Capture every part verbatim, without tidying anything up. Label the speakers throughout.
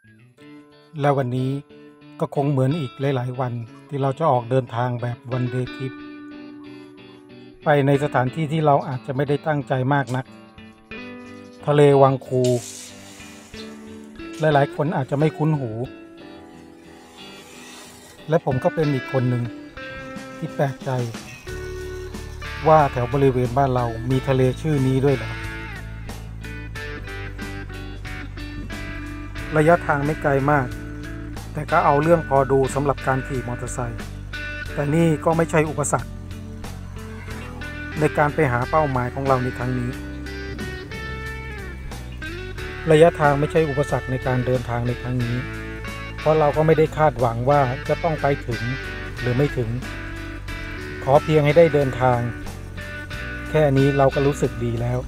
Speaker 1: แล้ววันนี้ก็คงเหมือนอีกหลายๆวันที่เราจะออกเดินทางแบบวันเดย์ทริปไปในสถานที่ที่เราอาจจะไม่ได้ตั้งใจมากนักทะเลวังคูหลายๆคนอาจจะไม่คุ้นหูและผมก็เป็นอีกคนหนึ่งที่แปลกใจว่าแถวบริเวณบ้านเรามีทะเลชื่อนี้ด้วยเหรอระยะทางไม่ไกลมากแต่ก็เอาเรื่องพอดูสำหรับการขี่มอเตอร์ไซค์แต่นี่ก็ไม่ใช่อุปสรรคในการไปหาเป้าหมายของเราในครั้งนี้ระยะทางไม่ใช่อุปสรรคในการเดินทางในครั้งนี้เพราะเราก็ไม่ได้คาดหวังว่าจะต้องไปถึงหรือไม่ถึงขอเพียงให้ได้เดินทางแค่นี้เราก็รู้สึกดีแล้ว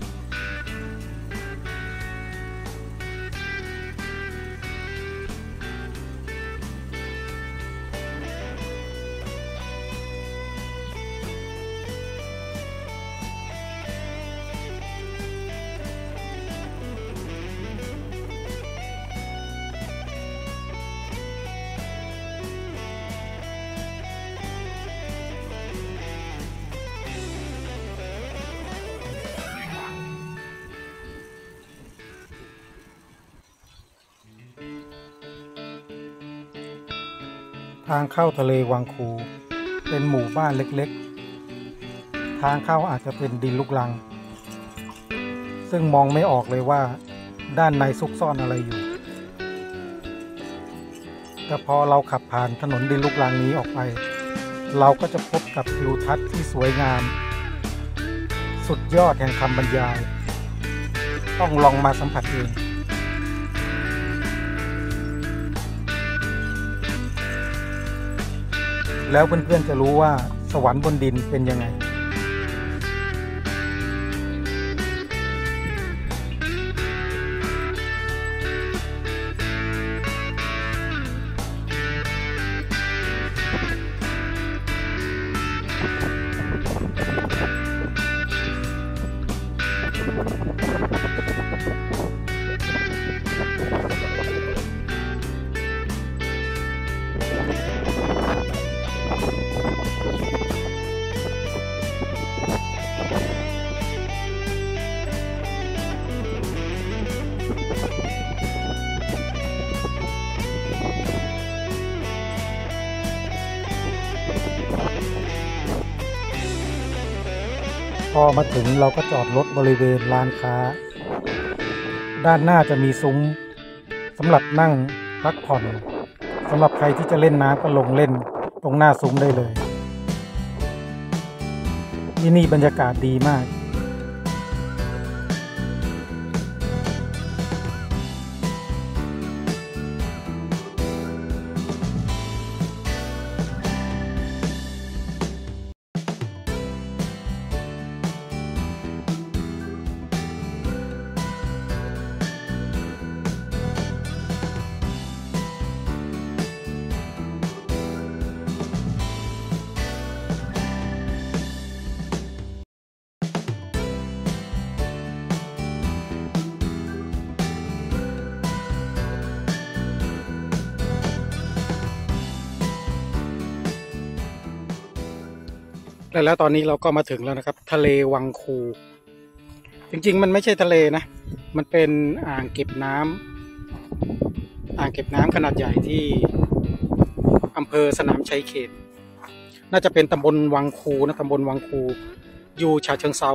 Speaker 1: ทางเข้าทะเลวังคูเป็นหมู่บ้านเล็กๆทางเข้าอาจจะเป็นดินลูกรังซึ่งมองไม่ออกเลยว่าด้านในซุกซ่อนอะไรอยู่แต่พอเราขับผ่านถนนดินลูกรังนี้ออกไปเราก็จะพบกับทิวทัศน์ที่สวยงามสุดยอดแห่งคำบรรยายต้องลองมาสัมผัสเองแล้วเพื่อนๆจะรู้ว่าสวรรค์บนดินเป็นยังไงพอมาถึงเราก็จอดรถบริเวณร้านค้าด้านหน้าจะมีซุ้มสำหรับนั่งพักผ่อนสำหรับใครที่จะเล่นน้ำก็ลงเล่นตรงหน้าซุ้มได้เลยที่นี่บรรยากาศดีมากแล้วตอนนี้เราก็มาถึงแล้วนะครับทะเลวังคูจริงๆมันไม่ใช่ทะเลนะมันเป็นอ่างเก็บน้ำอ่างเก็บน้ำขนาดใหญ่ที่อำเภอสนามชัยเขตน่าจะเป็นตำบลวังคูนะตำบลวังคูอยู่ฉะเชิงเทรา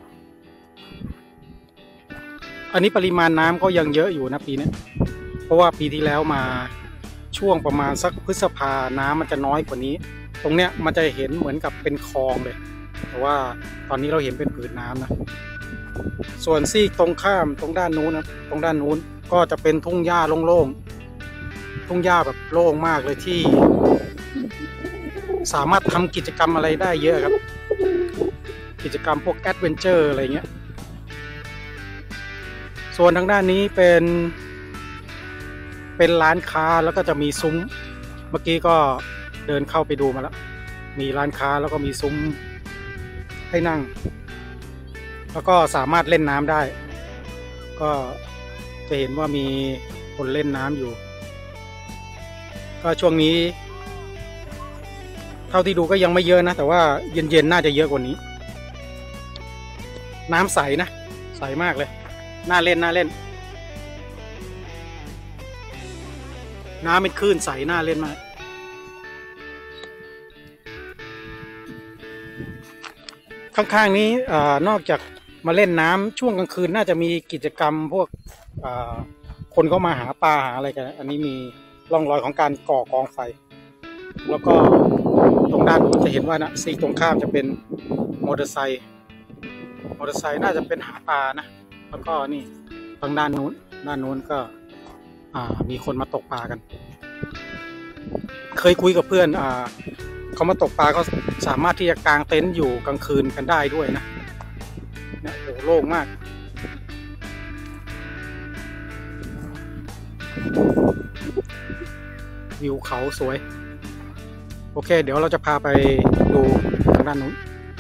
Speaker 1: อันนี้ปริมาณน้ำก็ยังเยอะอยู่นะปีนี้เพราะว่าปีที่แล้วมาช่วงประมาณสักพฤษภาน้ำมันจะน้อยกว่านี้ตรงเนี้ยมันจะเห็นเหมือนกับเป็นคลองเลยแต่ว่าตอนนี้เราเห็นเป็นผืนน้ำนะส่วนซีกตรงข้ามตรงด้านนู้นนะตรงด้านนู้นก็จะเป็นทุ่งหญ้าโล่งๆทุ่งหญ้าแบบโล่งมากเลยที่สามารถทำกิจกรรมอะไรได้เยอะครับกิจกรรมพวกแอดเวนเจอร์อะไรเงี้ยส่วนทางด้านนี้เป็นเป็นร้านค้าแล้วก็จะมีซุ้มเมื่อกี้ก็เดินเข้าไปดูมาแล้วมีร้านค้าแล้วก็มีซุ้มให้นั่งแล้วก็สามารถเล่นน้ำได้ก็จะเห็นว่ามีคนเล่นน้ำอยู่ ก็ช่วงนี้เท่าที่ดูก็ยังไม่เยอะนะแต่ว่าเย็นๆน่าจะเยอะกว่านี้น้ำใสนะใสมากเลยน่าเล่นน่าเล่นน้ำเป็นคลื่นใสน่าเล่นมากข้างๆนี้นอกจากมาเล่นน้ำช่วงกลางคืนน่าจะมีกิจกรรมพวกคนเข้ามาหาปลาหาอะไรกันอันนี้มีร่องรอยของการก่อกองไฟแล้วก็ตรงด้านนู้นจะเห็นว่านะซีกตรงข้ามจะเป็นมอเตอร์ไซค์มอเตอร์ไซค์น่าจะเป็นหาปลานะแล้วก็นี่ทางด้านนู้นด้านนู้นก็มีคนมาตกปลากันเคยคุยกับเพื่อนอ่าเขามาตกปลาเขาสามารถที่จะกางเต็นท์อยู่กลางคืนกันได้ด้วยนะเนี่ยโอ้โล่งมากวิวเขาสวยโอเคเดี๋ยวเราจะพาไปดูทางด้านนู้น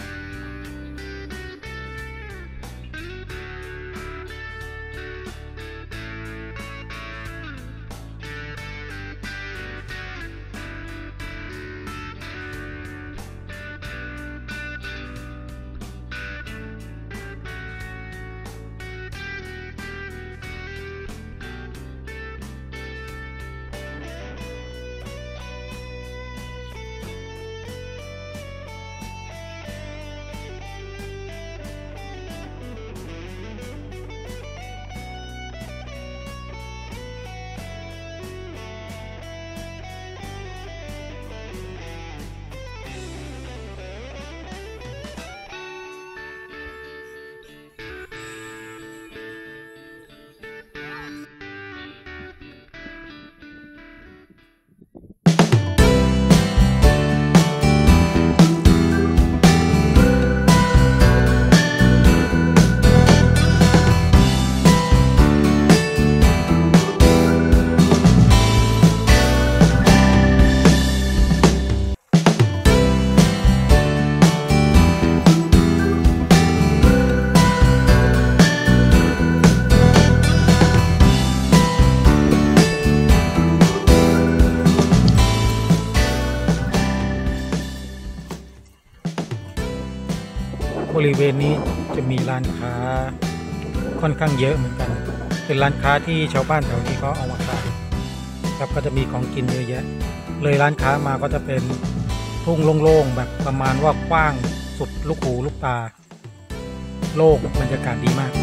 Speaker 1: บริเวณนี้จะมีร้านค้าค่อนข้างเยอะเหมือนกันเป็นร้านค้าที่ชาวบ้านแถวนี้เขาเอามาขายครับก็จะมีของกินเยอะแยะเลยร้านค้ามาก็จะเป็นทุ่งโล่งๆแบบประมาณว่ากว้างสุดลูกหูลูกตาโล่งบรรยากาศดีมาก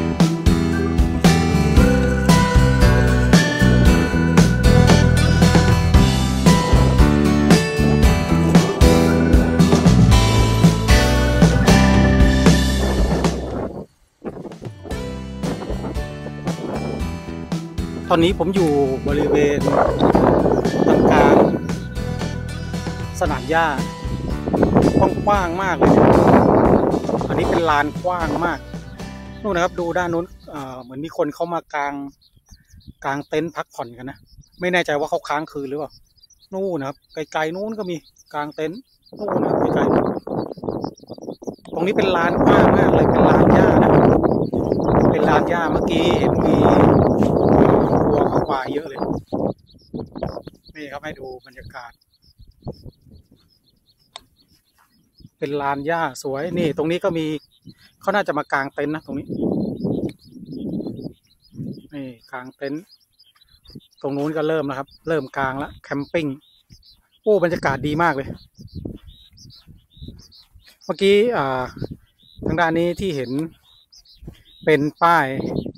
Speaker 1: ตอนนี้ผมอยู่บริเวณตรงกลางสนามหญ้ากว้างๆมากเลยอันนี้เป็นลานกว้างมากนู่นนะครับดูด้านนู้นเหมือนมีคนเข้ามากางกางเต็นท์พักผ่อนกันนะไม่แน่ใจว่าเขาค้างคืนหรือเปล่านู่นนะครับไกลๆนู้นก็มีกางเต็นท์นู่นนะไกลๆตรงนี้เป็นลานกว้างมากเลยเป็นลานหญ้านะเป็นลานหญ้าเมื่อกี้เห็นมีวัวควายเยอะเลยนี่ครับให้ดูบรรยากาศเป็นลานหญ้าสวยนี่ตรงนี้ก็มีเขาน่าจะมากางเต็นท์นะตรงนี้นี่กางเต็นท์ตรงนู้นก็เริ่มแล้วครับเริ่มกางแล้วแคมปิ้งโอ้บรรยากาศดีมากเลยเมื่อกี้อ่าทางด้านนี้ที่เห็นเป็นป้าย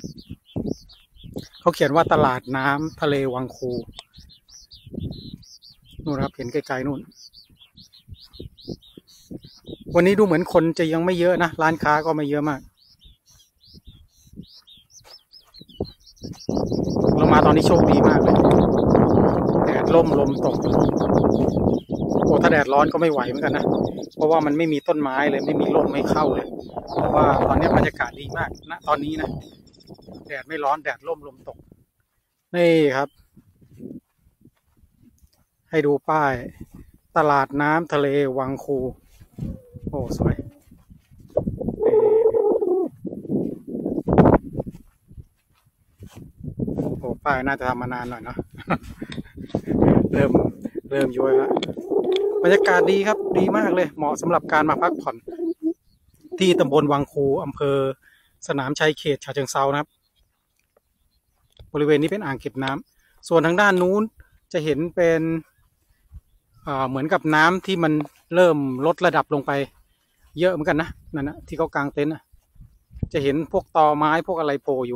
Speaker 1: เขาเขียนว่าตลาดน้ำทะเลวังคูนู่นครับเห็นไกลๆนู่นวันนี้ดูเหมือนคนจะยังไม่เยอะนะร้านค้าก็ไม่เยอะมากเรามาตอนนี้โชคดีมากเลยแดดร่มลมตกโอ้ถ้าแดดร้อนก็ไม่ไหวเหมือนกันนะเพราะว่ามันไม่มีต้นไม้เลยไม่มีร่มไม่เข้าเลยเพราะว่าตอนนี้บรรยากาศดีมากณตอนนี้นะแดดไม่ร้อนแดดร่มลมตกนี่ครับให้ดูป้ายตลาดน้ำทะเลวังคูโอ้สวยโอ้ป้ายน่าจะทำมานานหน่อยเนาะ เริ่มเริ่มย้วยแล้วบรรยากาศดีครับดีมากเลยเหมาะสำหรับการมาพักผ่อนที่ตำบลวังคูอำเภอสนามชัยเขตฉะเชิงเทรานะครับบริเวณนี้เป็นอ่างเก็บน้ำส่วนทางด้านนู้นจะเห็นเป็นเหมือนกับน้ำที่มันเริ่มลดระดับลงไปเยอะเหมือนกันนะนั่นนะที่เขากางเต็นท์จะเห็นพวกตอไม้พวกอะไรโผล่อยู่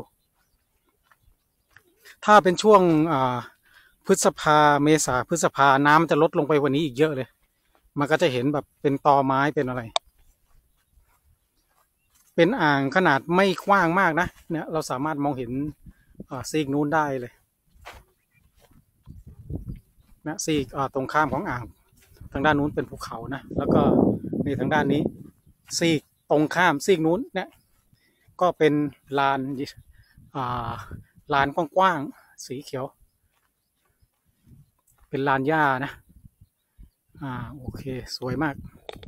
Speaker 1: ถ้าเป็นช่วงพฤษภาเมษาพฤษภาน้ำจะลดลงไปกว่านี้อีกเยอะเลยมันก็จะเห็นแบบเป็นตอไม้เป็นอะไรเป็นอ่างขนาดไม่กว้างมากนะเนี่ยเราสามารถมองเห็นซีกนู้นได้เลยนะซีกตรงข้ามของอ่างทางด้านนู้นเป็นภูเขานะแล้วก็ในทางด้านนี้ซีกตรงข้ามซีกนู้นเนี่ยก็เป็นลานลานกว้างๆสีเขียวเป็นลานหญ้านะอ่าโอเคสวยมาก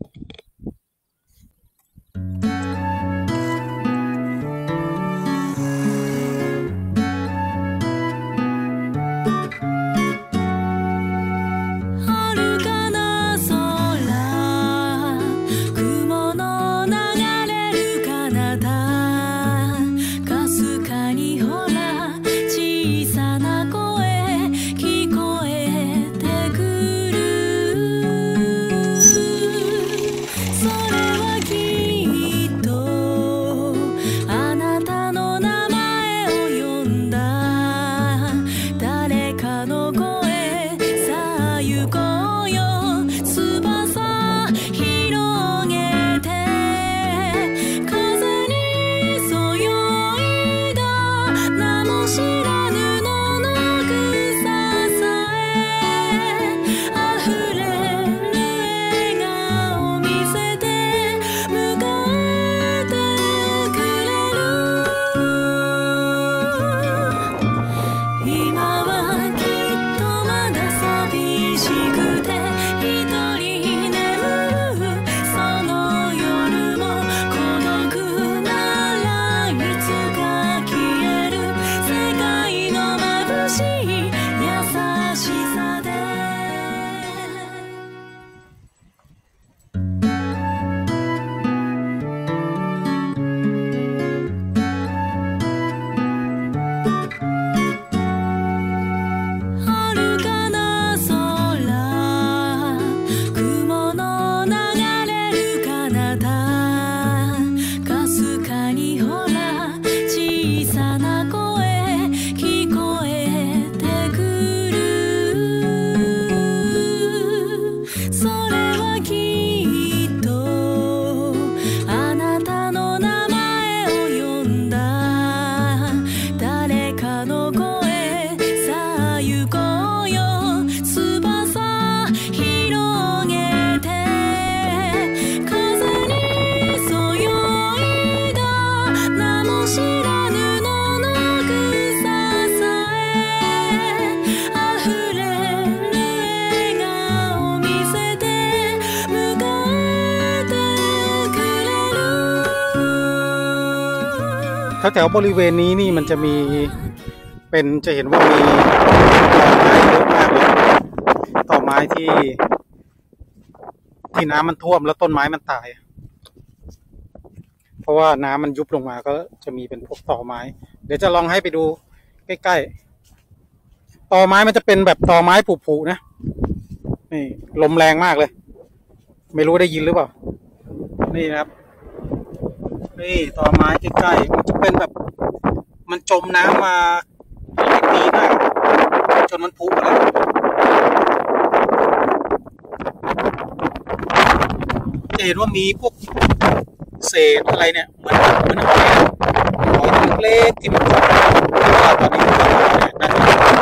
Speaker 1: แถวบริเวณนี้นี่มันจะมีเป็นจะเห็นว่ามีต่อไม้เยอะมากเลยต่อไม้ที่ที่น้ำมันท่วมแล้วต้นไม้มันตายเพราะว่าน้ำมันยุบลงมาก็จะมีเป็นพวกต่อไม้เดี๋ยวจะลองให้ไปดูใกล้ๆต่อไม้มันจะเป็นแบบต่อไม้ผุๆนะนี่ลมแรงมากเลยไม่รู้ได้ยินหรือเปล่านี่นะครับนี่ต่อไม้ใกล้ๆมันจะเป็นแบบมันจมน้ำมาหลายปีมากจนมันผุแล้วจะเห็นว่ามีพวกเศษอะไรเนี่ยเหมือนเหมือนหอยหอยเล็กๆที่มันจมตอนนี้ก็น่าจะ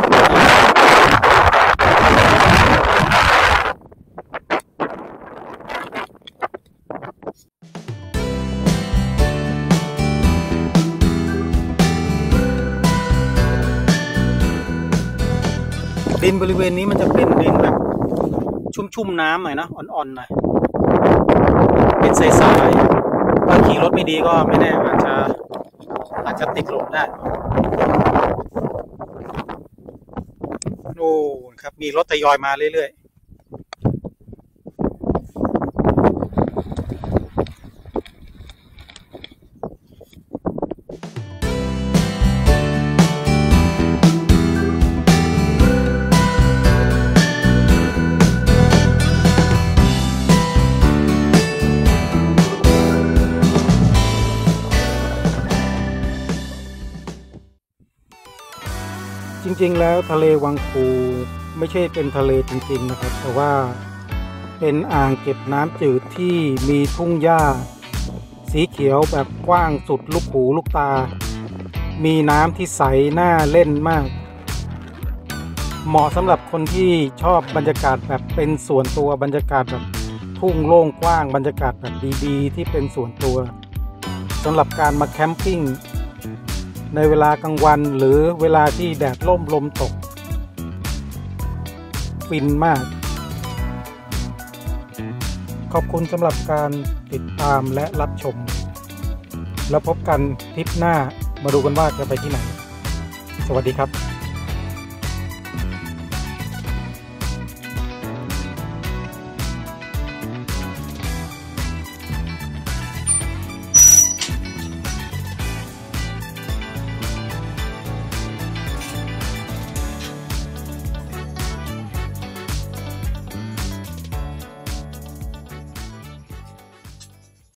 Speaker 1: ดินบริเวณนี้มันจะเป็นดินแบบชุ่มๆน้ำหน่อยนะอ่อนๆหน่อยเป็นใสๆถ้าขี่รถไม่ดีก็ไม่แน่อาจจะอาจจะติดลมได้อ้ครับมีรถทยอยมาเรื่อยๆจริงๆแล้วทะเลวังปูไม่ใช่เป็นทะเลจริงๆนะครับแต่ว่าเป็นอ่างเก็บน้ำจืดที่มีทุ่งหญ้าสีเขียวแบบกว้างสุดลูกหูลูกตามีน้ำที่ใสน่าเล่นมากเหมาะสำหรับคนที่ชอบบรรยากาศแบบเป็นส่วนตัวบรรยากาศแบบทุ่งโล่งกว้างบรรยากาศแบบดีๆที่เป็นส่วนตัวสำหรับการมาแคมปิ้งในเวลากลางวันหรือเวลาที่แดดร่มลมตกฟินมากขอบคุณสำหรับการติดตามและรับชมแล้วพบกันทริปหน้ามาดูกันว่าจะไปที่ไหนสวัสดีครับ